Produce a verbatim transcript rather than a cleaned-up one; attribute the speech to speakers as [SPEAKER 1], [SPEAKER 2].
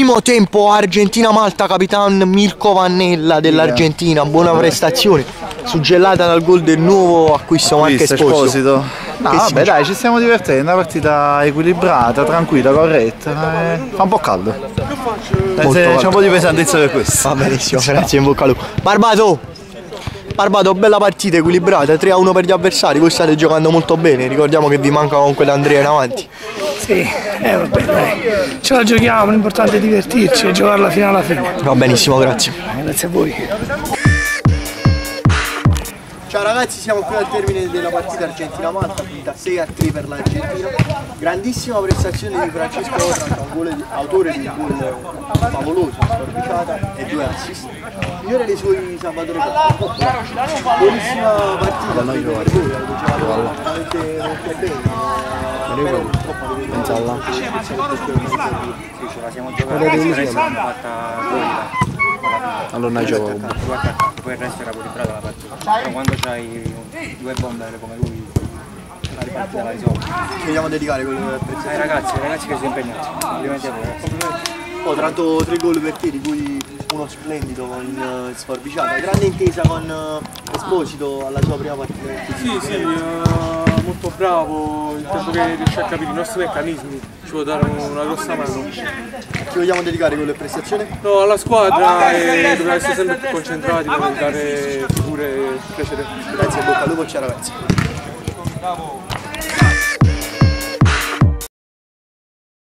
[SPEAKER 1] Primo tempo Argentina-Malta, capitan Mirko Vannella dell'Argentina, buona prestazione, suggellata dal gol del nuovo acquisto Marco Esposito.
[SPEAKER 2] No, vabbè dai, ci stiamo divertendo, una partita equilibrata, tranquilla, corretta, eh, fa un po' caldo. C'è un po' di pesantezza per questo.
[SPEAKER 1] Va benissimo, grazie, in bocca al lupo. Barbato! Barbato, bella partita equilibrata, tre a uno per gli avversari, voi state giocando molto bene, ricordiamo che vi manca comunque l'Andrea in avanti.
[SPEAKER 3] Sì, eh vabbè dai, ce la giochiamo, l'importante è divertirci e giocarla fino alla fine.
[SPEAKER 1] Va benissimo, grazie.
[SPEAKER 3] Grazie a voi.
[SPEAKER 1] Ciao ragazzi, siamo qui al termine della partita Argentina-Malta, finita sei a tre per l'Argentina. Grandissima prestazione di Francesco Otranto, autore di un gol favoloso, sforbiciata e due assist. Migliore dei suoi Salvatore Coppola. Buonissima partita, noi giocatori, hanno giocato veramente molto bene.
[SPEAKER 2] Pensa là.
[SPEAKER 4] Sì, ce la siamo giocata, l'abbiamo fatta poi.
[SPEAKER 2] Allora non gioco.
[SPEAKER 4] Poi il resto era equilibrata la partita. Però quando c'hai due bomber come lui, la ripartita la risolvi.
[SPEAKER 1] Ci vogliamo dedicare quello del prezzo.
[SPEAKER 4] Ai ragazzi, ai ragazzi che si sono impegnati. Complimenti a voi ragazzi.
[SPEAKER 1] Ho tratto tre gol per te, di cui uno splendido in uh, sforbiciata. Grande intesa con uh, Esposito alla sua prima partita.
[SPEAKER 5] Sì, sì, uh, molto bravo, il tempo che riesce a capire i nostri meccanismi, ci può dare una grossa mano.
[SPEAKER 1] Ci vogliamo dedicare con le prestazioni?
[SPEAKER 5] No, alla squadra e dobbiamo essere sempre più concentrati per dare figure precedenti.
[SPEAKER 1] Grazie, bocca al lupo, ciao ragazzi.